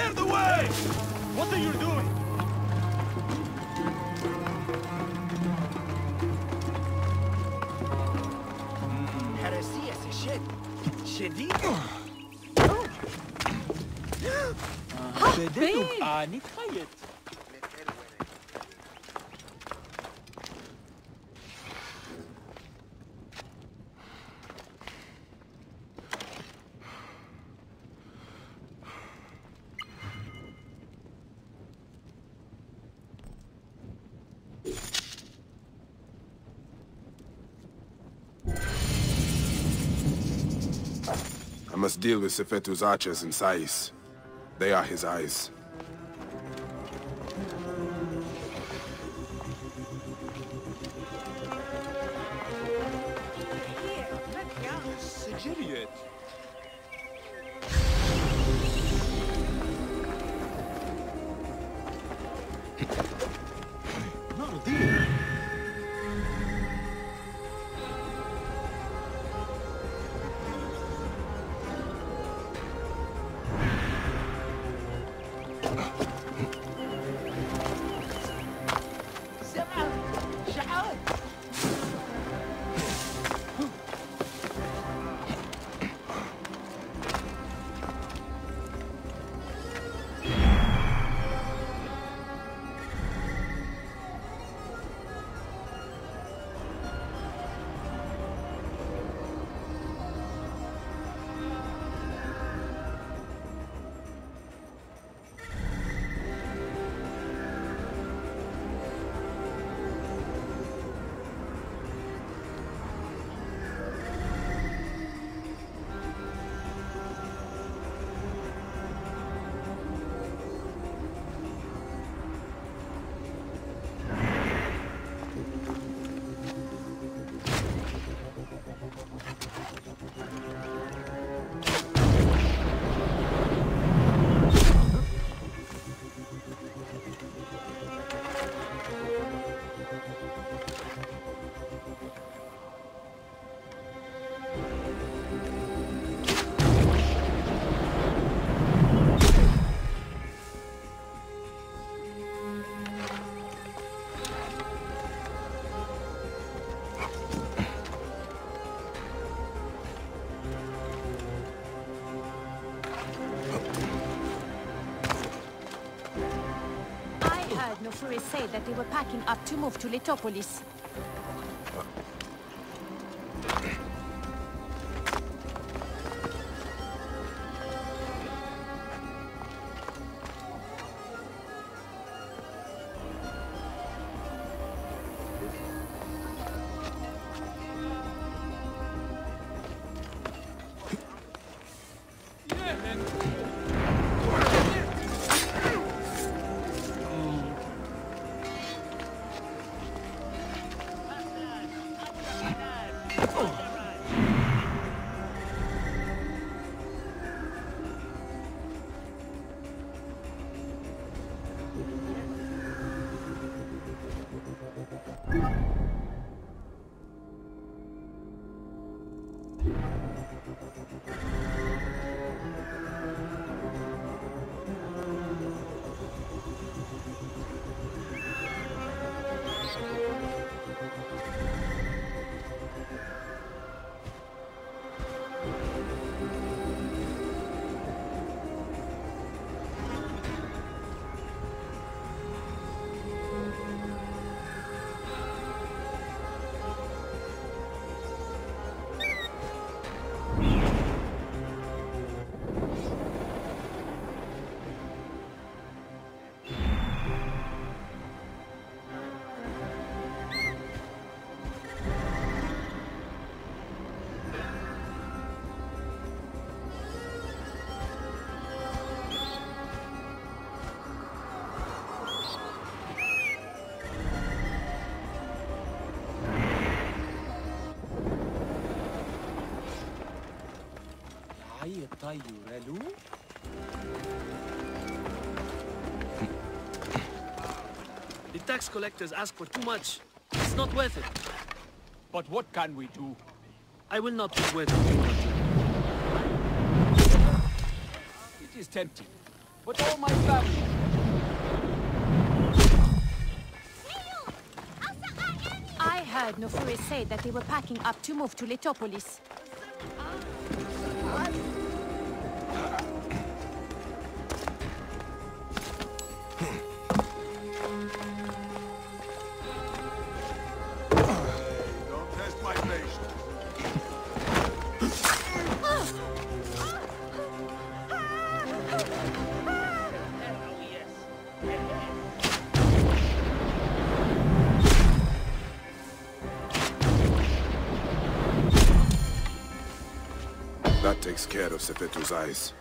Clear the way! What are you doing? هرسية شد شديد. بديتك آني خيط. I must deal with Sefetu's archers in Sais. They are his eyes. Syndicate. Not a deal. Nofuri say that they were packing up to move to Letopolis. The tax collectors ask for too much. It's not worth it. But what can we do? I will not wait too much. It is tempting. but all my family. I heard Nofuri say that they were packing up to move to Letopolis. Don't test my patience. That takes care of Sefetu's eyes.